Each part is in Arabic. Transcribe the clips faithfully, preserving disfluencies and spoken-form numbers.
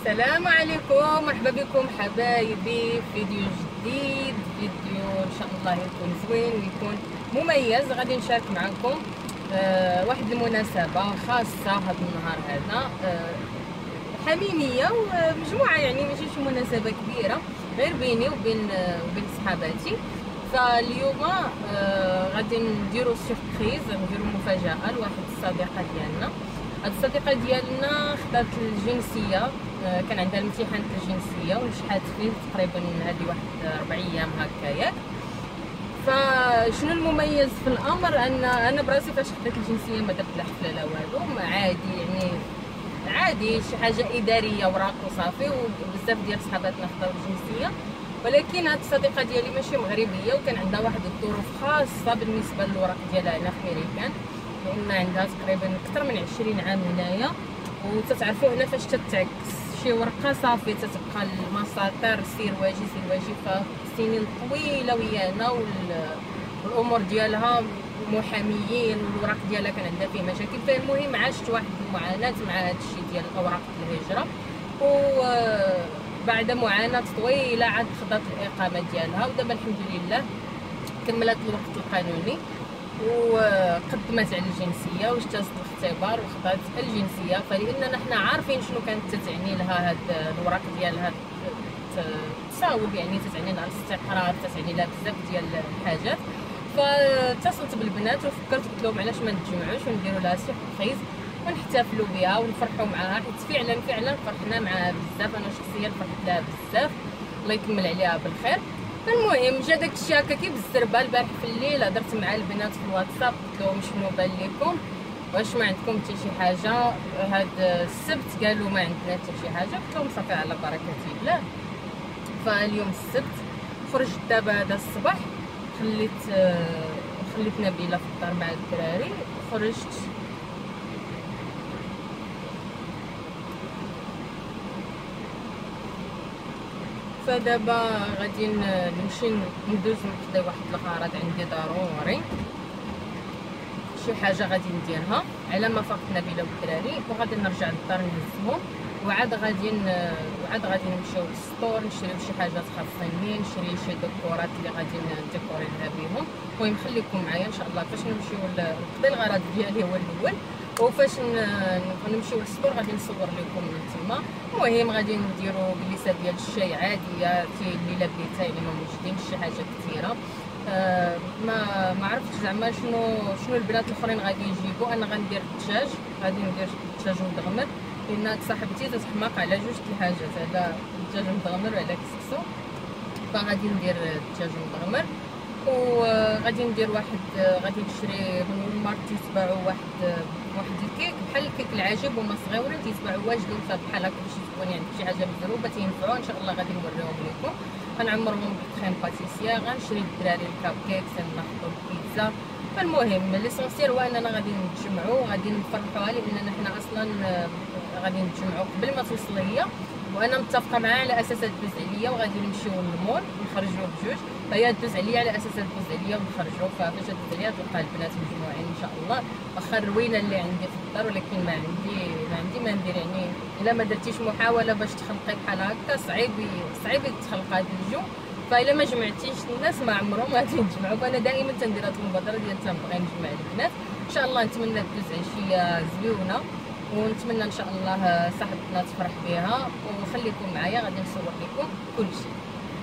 السلام عليكم، مرحبا بكم حبايبي في فيديو جديد. فيديو ان شاء الله يكون زوين ويكون مميز. غادي نشارك معكم آه واحد المناسبه خاصه هذا النهار هذا، آه حميميه ومجموعه، يعني ماشي شي مناسبه كبيره غير بيني وبين آه وبين صحاباتي. فاليوم آه غادي نديرو سيربريز، نديرو مفاجاه لواحد الصديقه ديالنا. هاد الصديقه ديالنا خدات الجنسيه، كان عندها الامتحان الجنسيه ونجحات فيه تقريبا هذه واحد ربع ايام هكايا. فشنو المميز في الامر ان انا براسي فاش خديت الجنسيه ما درت لا حفله لا والو، عادي يعني عادي شي حاجه اداريه اوراق وصافي. وبزاف ديال صحاباتنا خداو الجنسيه، ولكن هاد الصديقه ديالي ماشي مغربيه وكان عندها واحد الظروف خاصه بالنسبه للوراق ديالها هنا في امريكان، لان عندها تقريبا اكثر من عشرين عام هنايا. وتتعرفوا هنا فاش تتعكس شي ورقه صافي تتبقى المساطر سير واجي سير واجي. فسنين طويله ويانا والامور ديالها محاميين والوراق ديالها كان عندها فيه مشاكل. فالمهم عاشت واحد المعاناه مع هذا الشيء ديال اوراق الهجره، وبعد معاناه طويله عاد خدات الاقامه ديالها. ودابا الحمد لله كملت الوقت القانوني وقدمت على الجنسيه واجتازت الاختبار وخدات الجنسيه. فلاننا حنا عارفين شنو كانت تتعني لها هاد الوراق ديالها، تصاوب يعني تتعني لها الاستقرار، تتعني لها بزاف ديال الحاجات. فاتصلت بالبنات وفكرت قلت لهم علاش ما نتجمعوش ونديروا لها سيربريز ونحتفلوا بها ونفرحوا معها، حيت فعلا فعلا فرحنا معها بزاف. انا شخصيا فرحت لها بزاف، الله يكمل عليها بالخير. المهم جا داك الشيء هكا كي بالزربه. البارح في الليل هضرت مع البنات في الواتساب قلت لهم شنو بان لكم، واش ما عندكم حتى شي حاجه هاد السبت؟ قالوا ما عندنا حتى شي حاجه. قلت لهم صافي على بركه الله. فاليوم السبت خرجت دابا هذا الصباح، خليت خليت نبيله في الدار مع الدراري، خرجت فدابا غادي نمشي ندوز نقضي واحد الغرض عندي ضروري، شي حاجه غادي نديرها على ما فقت نبيله والدراري، وغادي نرجع للدار نهزهم. وعاد غادي وعاد غادي نمشيو للسطور نشريو شي حاجات خاصني، نشري شي ديكورات اللي غادي نديكوري لها بهم. المهم خليكم معايا ان شاء الله فاش نمشيو نقضي الغرض ديالي هو الاول، وفاش نمشيو للسطور غادي نصور لكم من تما. المهم غادي نديرو جلسه ديال الشاي عاديه اللي لابيتها، يعني ما موجودينش شي حاجه كثيره. آه ما ما عرفتش زعما شنو شنو البنات الاخرين غادي يجيبوا. انا غندير الدجاج، غادي ندير الدجاج مدغمر، لان صاحبتي تتحماق على جوج الحاجات، على الدجاج مدغمر وعلى كسكسو. فغادي ندير الدجاج مدغمر، وغادي ندير واحد غادي نشري من المارت تيتباعوا واحد واحد الكيك بحال الكيك العجيب هما صغيورين تيتباعوا واجدين بحال هكا، باش تكون يعني شي حاجه مزروبه تينفعوا ان شاء الله. غادي نوريهم لكم، غنعمرهم بالكريم باتيسير، غنشري للدراري الكاب كيكس، ناخذوا البيتزا. فالمهم ليسونسيال هو اننا غادي نتجمعوا وغادي نفرحوها، لاننا حنا اصلا غادي نتجمعوا قبل ما توصل هي، وانا متفقه معاها على اساس دوز عليا وغادي نمشيو للمول نخرجوا بجوج. فهي دوز عليا على اساس دوز عليا ونخرجوا. ففاش دوز عليا تلقى البنات مجموعين ان شاء الله. واخا الروينه اللي عندي في الدار، ولكن ما عندي ما عندي ما ندير، يعني الا ما درتيش محاوله باش تخلقي بحال هكا صعيب صعيب يتخلق هذا الجو. فالا ما جمعتيش الناس ما عمرهم غادي يتجمعوا. فانا دائما تندير هذه المبادره ديال تنبغي نجمع البنات. ان شاء الله نتمنى دوز عشيه زويونه، ونتمنى ان شاء الله صاحبتنا تفرح بها. وخليكم معايا غادي نصور لكم كل شيء.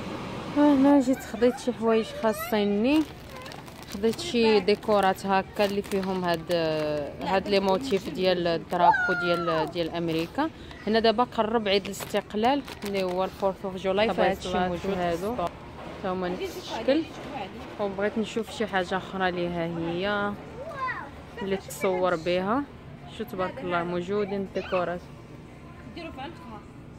هنا جيت خديت شي حوايج خاصيني، خديت شي ديكورات هكا اللي فيهم هاد هاد لي موتيف ديال الدرابو ديال ديال امريكا. هنا دابا قرب عيد الاستقلال اللي هو الفورث اوف جولاي، فهادشي موجود هادو هما نفس الشكل. وبغيت نشوف شي حاجه اخرى اللي ها هي اللي تصور بها. شو تبارك الله موجودين الديكورات. ديروا في عنقها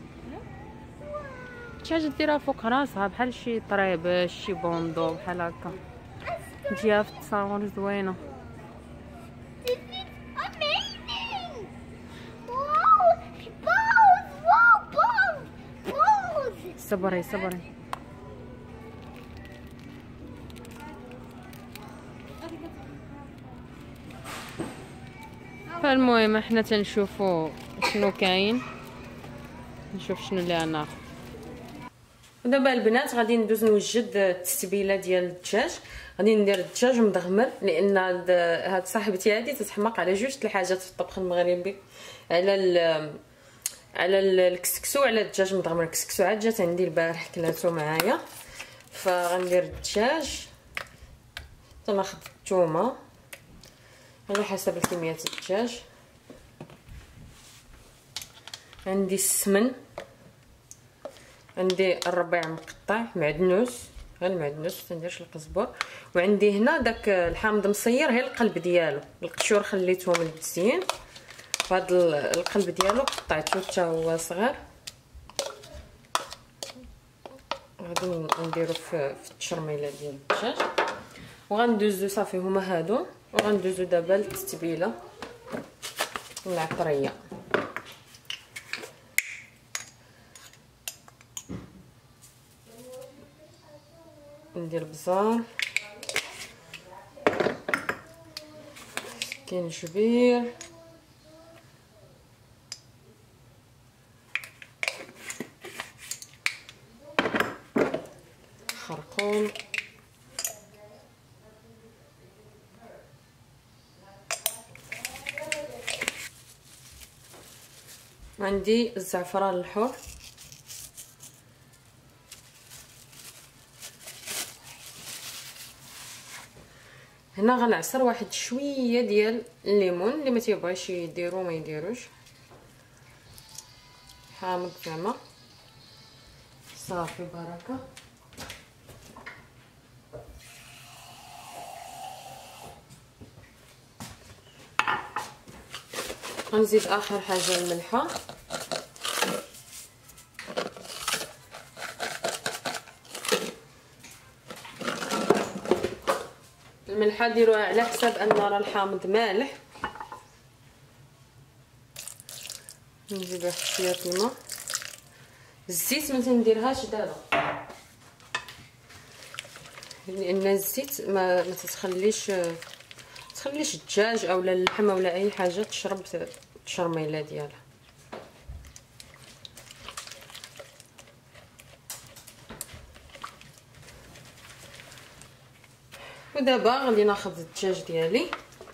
شي حاجه ديرها فوق راسها بحال شي طريبش شي بوندو بحال هكا، تجيها في التصاور زوينه. صبري صبري. فالمهم احنا تنشوفوا شنو كاين. نشوف شنو اللي غناخذ. ودابا البنات غادي ندوز نوجد التتبيله ديال الدجاج. غادي ندير الدجاج مدغمر لان هاد هاد صاحبتي هادي تتحماق على جوج الحاجات في الطبخ المغربي، على ال على الكسكسو وعلى الدجاج مدغمر. الكسكسو عاد جات عندي البارح كلاتو معايا، فغندير الدجاج. تناخذ الثومه على حسب كميه الدجاج. عندي السمن، عندي الربيع مقطع، معدنوس، غير المعدنوس، متنديرش القزبر. وعندي هنا داك الحامض مصير غير القلب ديالو، القشور خليتهم للتزيين، وهذا القلب ديالو قطعته حتى هو صغير. غادي نديرو في التشرميله ديال الدجاج. وغندوزو صافي هما هادو. وغندوزو دابا للتتبيله العطريه. ندير بزار، سكينجبير، خرقوم، عندي الزعفران الحر، هنا غنعصر واحد شويه ديال الليمون. اللي ما تيبغيش يديرو ما يديروش، حامض زعما صافي بركه. غنزيد اخر حاجه الملحه، الملحه ديروها على حساب ان راه الحامض مالح. نزيد واحد شويه الماء. الزيت ما تنديرهاش دابا لان الزيت ما ما تتخليش تخليش الدجاج اولا اللحمه ولا اي حاجه تشرب التشرميله ديالها. ودابا غادي ناخذ الدجاج ديالي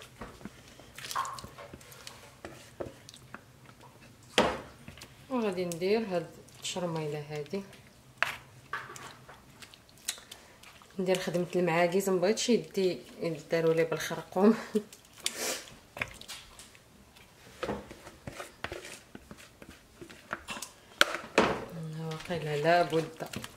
وغادي ندير هاد التشرميله هادي. ندير خدمه المعاكيز، مبغيتش يدي يداروا لي بالخرقوم. واقيلا لابد.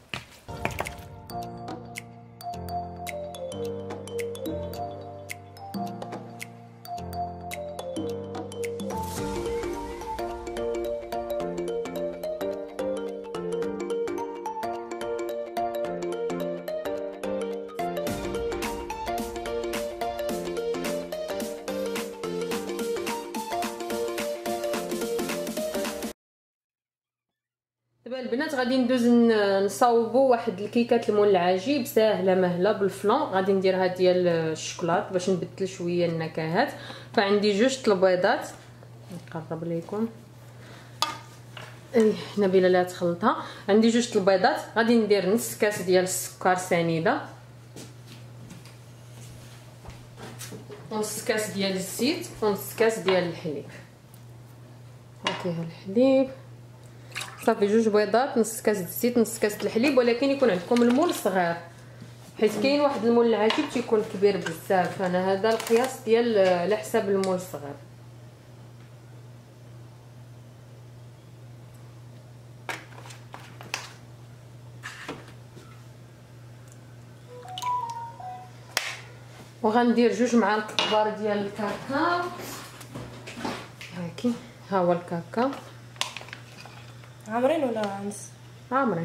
دابا البنات غادي ندوز نصاوبوا واحد الكيكات المول العجيب ساهله مهله بالفلون. غادي نديرها ديال الشوكولات باش نبدل شويه النكهات. فعندي جوج البيضات، نقرب لكم. اي نبيله لا تخلطها. عندي جوج البيضات، غادي ندير نص كاس ديال السكر سنيده، نص كاس ديال الزيت، ونص كاس ديال الحليب. هاكيها الحليب صافي. جوج بيضات، نص كاس الزيت، نص كاس الحليب، ولكن يكون عندكم المول صغير حيت كاين واحد المول العجيب تيكون كبير بزاف. انا هذا القياس ديال على حساب المول الصغير. وغندير جوج معالق كبار ديال الكاكاو. هاكي ها هو الكاكاو عامرين ولا نص؟ عامرين.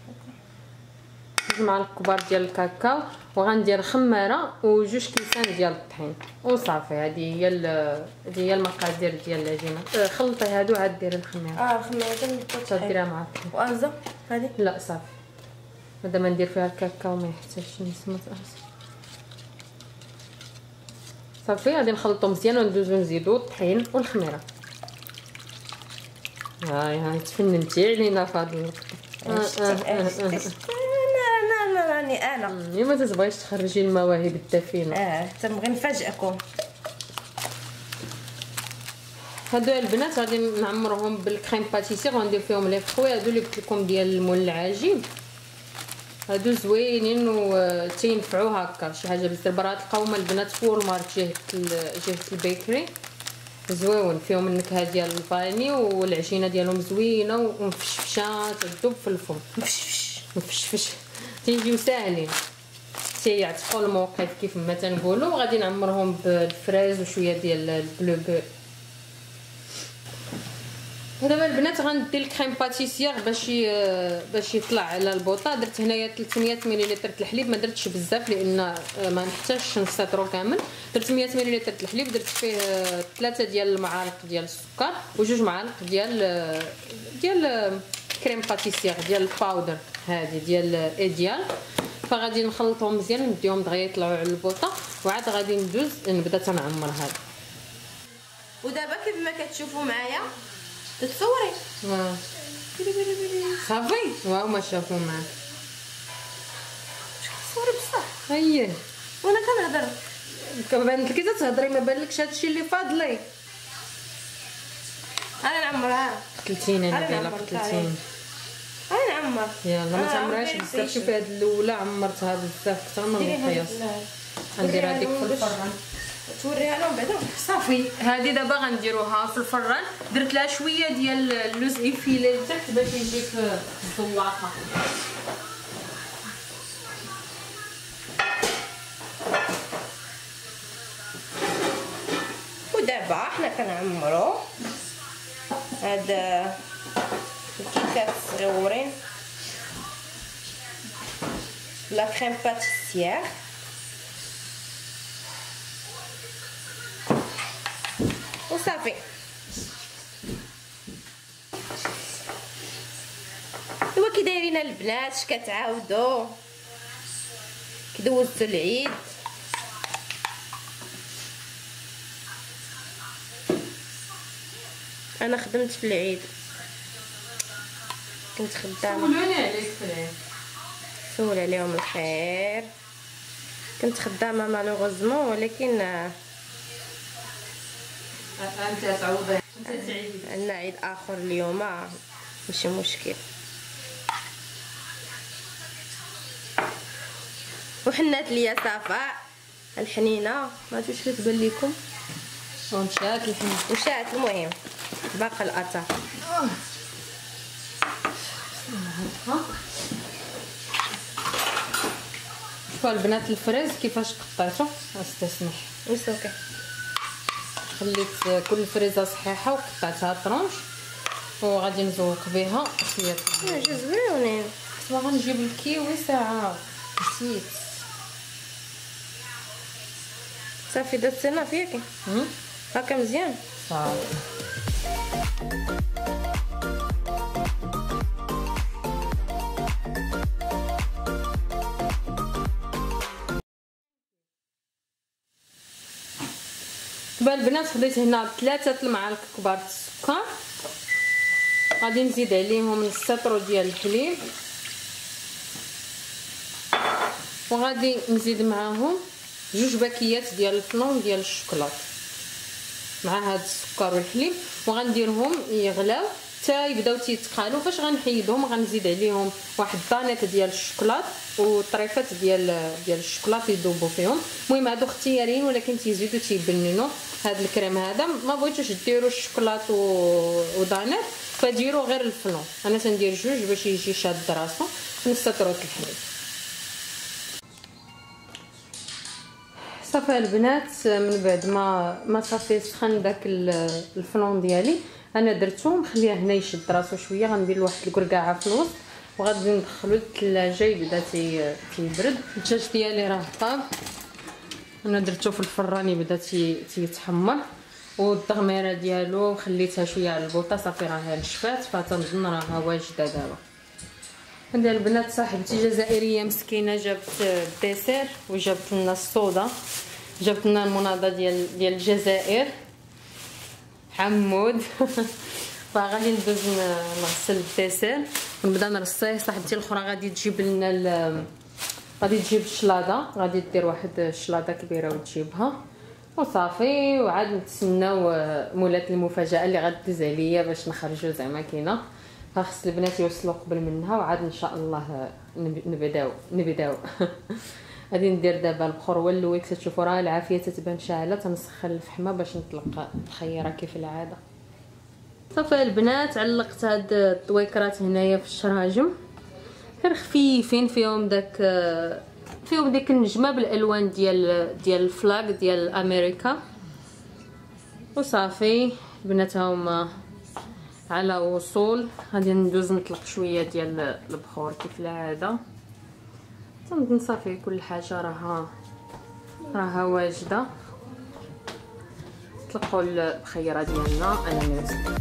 جوج معالق كبار ديال الكاكاو. وغندير خماره وجوج كيسان ديال الطحين وصافي. هذه هي هذه هي المقادير ديال العجينه. خلطي هادو عاد ديري الخميره. اه الخميره تديرها مع الطحين. وانزه هذه لا صافي. هذا ما ندير فيها الكاكاو ما يحتاجش نسمه صافي. غادي نخلطو مزيان وندوزو نزيدو الطحين والخميره. هاي هاي تفننتي علينا في هذا الوقت. انا انا راني انا ما تبغيش تخرجي المواهب الدفينه. اه تنبغي نفاجئكم. هادو البنات غادي نعمروهم بالكريم باتيسي، غندير فيهم لي فخوي هادو اللي قلت لكم ديال المول العجين. هادو زوينين و تينفعوا هكا شي حاجه بزاف. برا تلقاوهم البنات في والمارت جهه جهه البيكري، زويون فيهم النكهه ديال الفاني والعجينه ديالهم زوينه ومفشفشه تذوب في الفم. مفشفش مفشفش تيجيو ساهلين تيعطفوا الموقف كيف ما تنقولوا. وغادي نعمرهم بالفريز وشويه ديال البلو بو. دابا البنات غندير الكريم باتيسير باش باش يطلع على البوطه. درت هنايا ثلاثمية مليلتر الحليب، ما درتش بزاف لان ما نحتاجش نسطرو كامل. درت مية مليلتر الحليب، درت فيه ثلاثه ديال المعالق ديال السكر وجوج معالق ديال ديال كريم باتيسير ديال الباودر هذه ديال ايديال. فغادي نخلطهم مزيان نديهم دغيا يطلعوا على البوطه، وعاد غادي ندوز نبدا تنعمر هذا. ودابا كيف ما كتشوفوا معايا تتصوري واه صافي واو ما شافوا معاك تصوري بصح. هي وانا كنهضر كبان لك كي تهضري ما بالكش هادشي اللي فاضلي. انا نعمرها قتلتيني انا ديالها قتلتيني. انا نعمر يلا ما تعمرهاش بزاف. شوفي هاد الاولى عمرتها بزاف اكثر من القياس. غندير هذيك في الفران توريها لهم بعدا. صافي هذه دابا غنديروها في الفران. درت لها شويه ديال اللوز ايفيلي لتحت باش يجيك زواقه. ودابا حنا كنعمرو هاد الكيكات الصغيورين لا كريم باتيسير. وصافي ايوا كي دايرين البنات كتعاودوا كي دوزتوا العيد. انا خدمت في العيد كنت خدامه. سولوني عليك في العيد. سول عليهم الخير. كنت خدامه مالوغوزمون ولكن انت تعوضي انت تعيدي. عندنا عيد اخر اليوم ماشي مشكل. وحنات ليا صفاء الحنينه ما توش تبان لكم ومشات الحين وشات. المهم باقي الاثر. شوفوا البنات الفريز كيفاش قطعته. استسمح اوكي. خليت كل فريزه صحيحه وقطعتها طرونش وغادي نزوق بها شويه. جوج زويونين. كنت باغا نجيب الكيوي ساعه نسيت. صافي درتينا فيك هكا مزيان صافي. دابا البنات خديت هنا ثلاثه المعالق كبار السكر. غادي نزيد عليهم نص لتر ديال الحليب وغادي نزيد معاهم جوج باكيات ديال الفلون ديال الشوكولاط مع هاد السكر والحليب. وغنديرهم يغلاو حتى يبداو تيتقالوا. فاش غنحيدهم غنزيد عليهم واحد طانيط ديال الشوكولاط وطريفات ديال ديال الشوكولاط يذوبوا فيهم. المهم هادو اختياريين ولكن تيزيدوا تيبننوا. هاد الكريم هذا ما بغيتوش ديروا الشوكولاط ودانيط فديروا غير الفلون. انا تندير جوج باش يجي شاد راسو نص طروط الحليب. صافي البنات من بعد ما ما صافي سخن داك الفلون ديالي انا درتو مخليه هنا يشد راسو شويه. غندير واحد الكركاعه في الوسط وغادي ندخلو للثلاجه يبدا تي تيبرد. الدجاج ديالي راه طاب انا درتو في الفران يبدا تي تيتحمر. والتغميره ديالو خليتها شويه على البوطه صافي راها نشفات فتنظن راها واجده دابا. عندي البنات صاحبتي جزائريه مسكينه جابت الديسير وجابت لنا الصودا. جابت لنا المناضه ديال ديال الجزائر حمود فغادي ندوز نغسل الديسير ونبدا نرصيه. صاحبتي الاخرى غادي تجيب لنا ال... غادي تجيب الشلاضه، غادي دير واحد الشلاضه كبيره وتجيبها وصافي. وعاد نتسناو مولات المفاجاه اللي غدوز عليا باش نخرجوا زعما كاينه. فخص البنات يوصلوا قبل منها وعاد ان شاء الله نبداو نبداو غادي ندير دابا البخور هو اللي كتشوفوا راه العافيه تتبان شاعله. تنسخن الفحمه باش نطلق الخيره كيف العاده. صافي البنات علقت هاد الطويكرات هنايا في الشراجم، غير خفيفين فيهم داك فيهم ديك النجمه بالالوان ديال ديال الفلاغ ديال امريكا. وصافي البنات هما على وصول. غادي ندوز نطلق شويه ديال البخور كيف العاده. تنظن صافي كل حاجه راها راها واجده. نطلقوا البخيره ديالنا انا نفسي.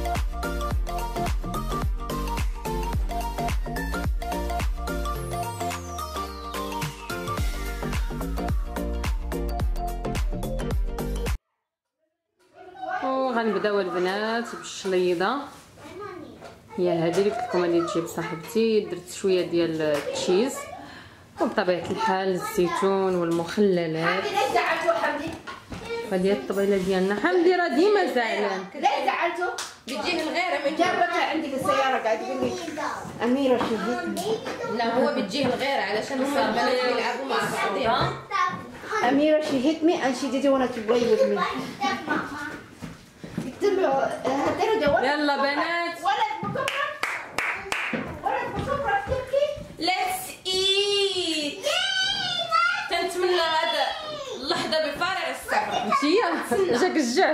غنبداو البنات بالشليضه. هي هذه اللي قلت لكم اللي تجيب صاحبتي. درت شويه ديال التشيز وبطبيعه الحال الزيتون والمخللات. هذه الطبيله ديالنا. حمدي راه ديما زعلان. لا زعلته بتجيه الغيره من جابتها عندي في السياره قاعد تقول لي اميره شهيتني. لا هو بتجيه الغيره علشان البنات يلعبوا مع بعضهم. اميره شهيت me and she didn't want to play with me. قلت له هاتي له يلا بنات ولد مصفر ولد مصفر تبكي. ليتس ايت. تنتمنى هذا اللحظه بفارغ الصبر. مشيا جاك الجوع.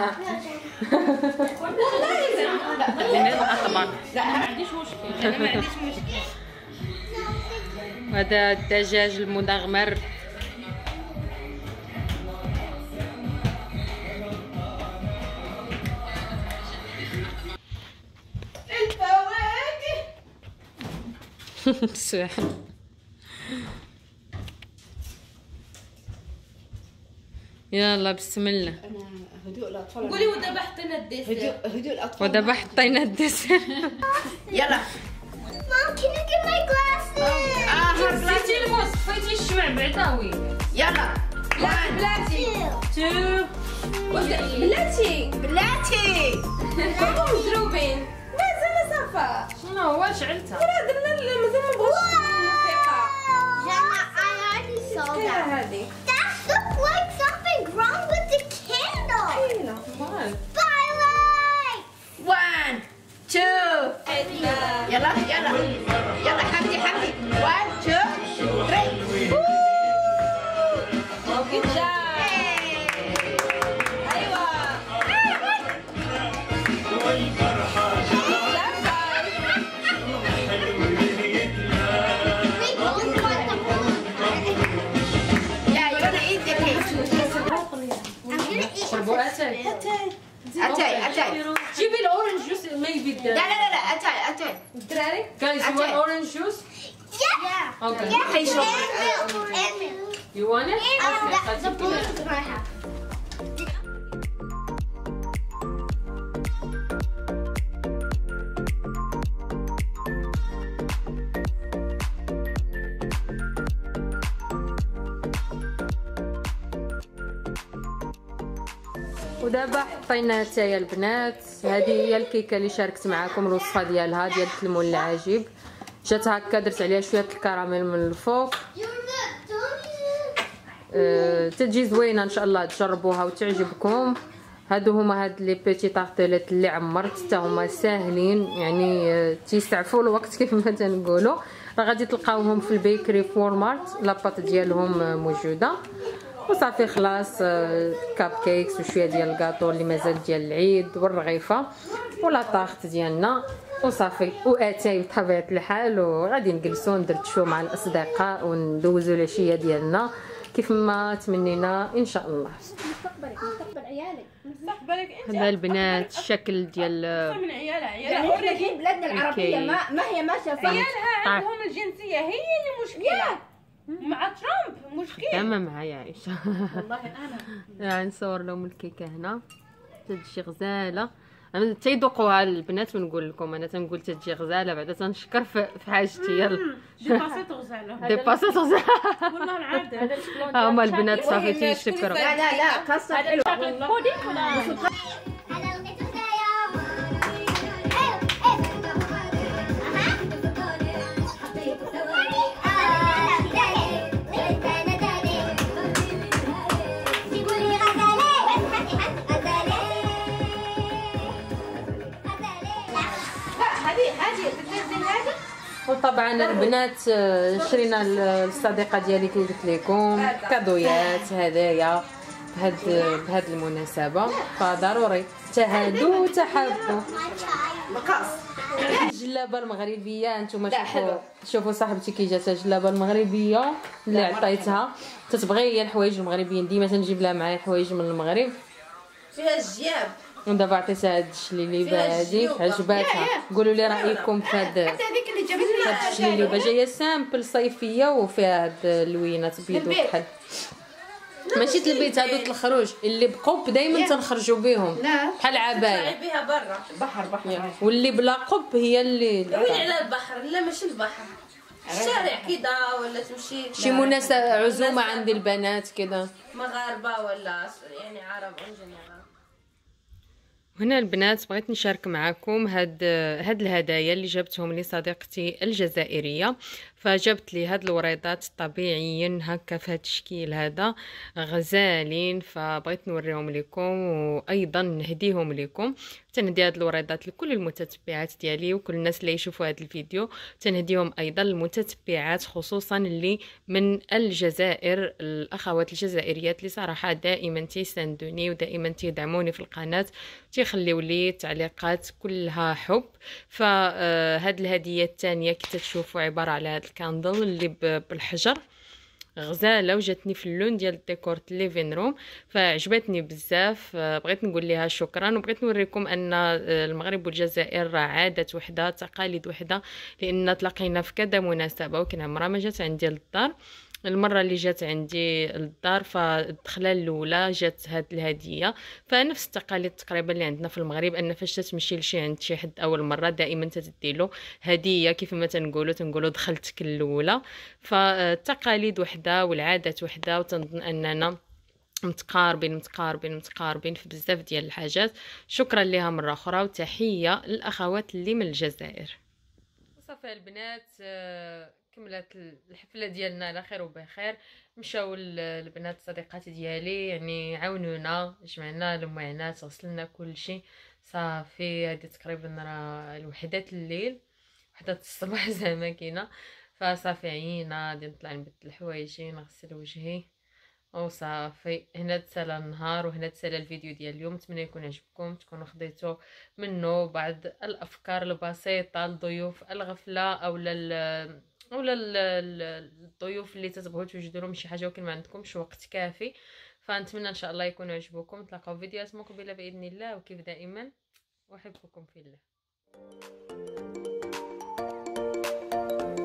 والله لا لا ما عنديش مشكل، انا ما عنديش مشكل. هذا الدجاج المدغمر. الفواكه. يلا بسم الله. هدوء الاطفال. قولي ودابا حطينا الديسير. هدوء هدوء الاطفال. ودابا حطينا الديسير. يلا. Mom, can you get my glasses? اه نسيتي الموس طفيتي الشمع بعداوي. يلا. لا بلاتي. تو بلاتي بلاتي. راكم مضروبين. مازال صافا. شنو هو شعلتها؟ راه درنا مازال ما بغاوش الموسيقى. Jenna, I already saw كاينه that. هذه. That looks like something wrong with the candle. كاينه. Firelight! one two يلا يلا يلا حمدي حمدي one two three. Good job. ايوه. Yeah, you're gonna eat the cake. I'm gonna eat شربوا اتاي. اتاي اتاي. جيبي الاورنج جوس ميبي. لا لا لا لا اتاي اتاي. الدراري Guys, you want orange juice? Yeah. Okay. Yeah. حيشرب. And milk. And milk. You want it? And Okay, that, that's the it. blue is my house. ودابا حطينا حتى البنات. هذه هي الكيكه اللي شاركت معكم الوصفه ديالها ديال التلمون العجيب. جات هكا درت عليها شويه الكراميل من الفوق. You're not doing أه تجي زوينه ان شاء الله تجربوها وتعجبكم. هادو هما هاد لي بيتي طارتيلات اللي عمرت حتى هما ساهلين يعني أه تيسعفوا الوقت كيف ما تنقولوا. راه غادي تلقاوهم في البيكري فورمارت لاباط ديالهم موجوده. وصافي خلاص كاب كيكس وشويه ديال الكاطو اللي مازال ديال العيد والرغيفه ولا طاخت ديالنا وصافي واتاي بطبيعه الحال. وغادي نجلسوا ندردشوا مع الاصدقاء وندوزوا العشيه ديالنا كيف ما تمنينا ان شاء الله. مستقبلك مستقبل عيالك. مستقبلك انت. هذا البنات الشكل ديال من عيالها عيالها يعني احنا الحين بلادنا العربيه ما ما هي ماشيه صح. عيالها عندهم الجنسيه هي اللي مشكله. مع ترامب مشكل. تمام معايا عائشه. والله انا يعني نصور لهم الكيكه هنا تجي غزاله. انا تيذوقوها البنات ونقول لكم انا تنقول تجي غزاله بعدا تنشكر في حاجتي. يلا ديباسيت غزاله ديباسيت غزاله والله العاد هذا الشكلون هما البنات صافي تيشكروا. لا لا لا كاستر حلو شوكولات بودينغ ولا وطبعا البنات شرينا للصديقه ديالي كي قلت لكم كادويات هدايا بهاد بهاد المناسبه، فضروري تهادوا وتحابوا. مقاص الجلابه المغربيه انتم شوفوا شوفوا صاحبتي كي جاتها الجلابه المغربيه اللي عطيتها، تتبغي هي الحوايج المغربيين، ديما تنجيب لها معايا حوايج من المغرب فيها الجياب. ودابا عطيتها هاد الشليليبه هاديك عجباتها. قولوا لي رايكم في هاد هذيك اللي جابت لنا هاد الشليليبه جايه سامبل صيفيه وفيها هاد اللوينات بيض وكحل. ماشي البيت هادو الخروج اللي بقب دائما تنخرجوا بهم بحال عبايه بها برا بحر بحر، واللي بلا قب هي اللي وين على البحر. لا ماشي البحر، الشارع كذا ولا تمشي شي مناسبه عزومه عند البنات كذا مغاربه ولا يعني عرب اون جينيرال. هنا البنات بغيت نشارك معكم هاد هاد الهدايا اللي جبتهم لي صديقتي الجزائريه. فجبت لي هاد الوريضات طبيعيين هكا في هاد الشكل هذا غزالين، فبغيت نوريهم لكم وايضا نهديهم لكم. تنهدي هاد الوريضات لكل المتتبعات ديالي وكل الناس اللي يشوفوا هاد الفيديو، تنهديهم ايضا المتتبعات خصوصا اللي من الجزائر، الاخوات الجزائريات اللي صراحه دائما تيساندوني ودائما تيدعموني في القناه تيخليو لي تعليقات كلها حب. فهاد الهديه الثانيه كي تشوفوا عباره على هاد الكاندل اللي بالحجر غزاله وجاتني في اللون ديال الديكور ليفين روم، فعجبتني بزاف. بغيت نقول لها شكرا وبغيت نوريكم ان المغرب والجزائر عادات وحده تقاليد وحده، لان تلاقينا في كذا مناسبه ولكن عمرها ما جات عندي للدار. المره اللي جات عندي للدار فالدخله الاولى جات هاد الهديه، فنفس التقاليد تقريبا اللي عندنا في المغرب ان فاش تمشي لشي عند شي حد اول مره دائما تدي له هديه كيف ما تنقولوا تنقولوا دخلتك الاولى. فالتقاليد وحده والعادات وحده، وتنظن اننا متقاربين متقاربين متقاربين في بزاف ديال الحاجات. شكرا لها مره اخرى وتحيه للاخوات اللي من الجزائر. صافي البنات كملت الحفله ديالنا على خير وبخير. مشاو البنات صديقات ديالي يعني عاونونا، جمعنا المعينات غسلنا كل شيء صافي. هذه تقريبا راه الوحدة الليل وحدة الصباح زعما كاينه. فصافي عينا غادي نطلع نبدل الحوايجي نغسل وجهي وصافي. هنا تسالى النهار وهنا تسالى الفيديو ديال اليوم. نتمنى يكون عجبكم، تكونوا خديتوا منه بعض الافكار البسيطه لضيوف الغفله او لل ولا الضيوف اللي تتبغوا توجدوا لهم شي حاجه ولكن ما عندكمش وقت كافي. فنتمنى ان شاء الله يكونوا عجبوكم. نتلاقاو فيديوهات مقبله باذن الله، وكيف دائما احبكم في الله.